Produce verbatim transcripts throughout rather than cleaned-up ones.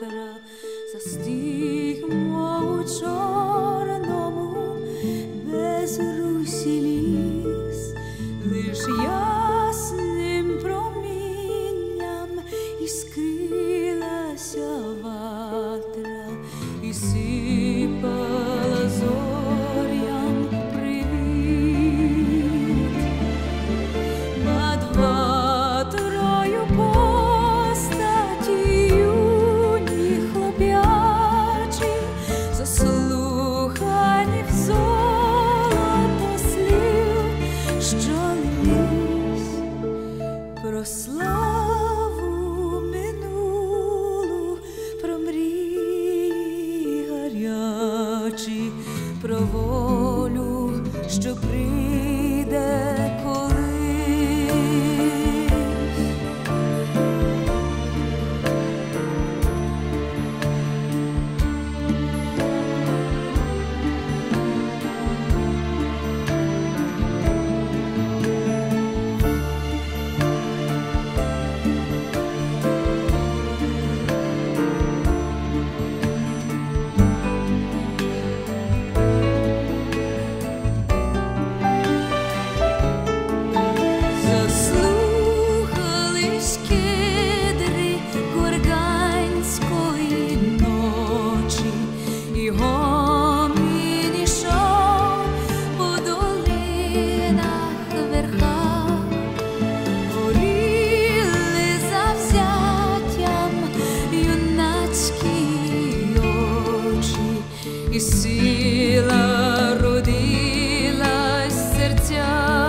завтра застигмо у чорному безрусі ліс, лиш ясним промінням іскрилася ватра і сипала зорям привіт. Над ватрою постаті юні хлоп'ячі, заслухані в золото слів, що лись про славу минулу, про мрії гарячі, про волю, що прийде колись. Заслухались кедри горганської ночі, і гомін ішов по долинах верхах, горіли завзяттям юнацькі очі, і сила родилась в серцях.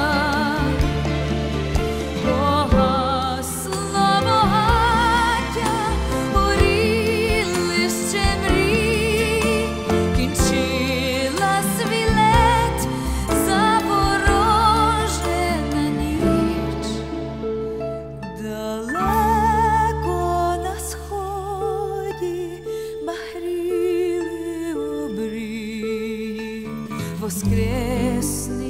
Далеко на сході багріли обрії, воскресний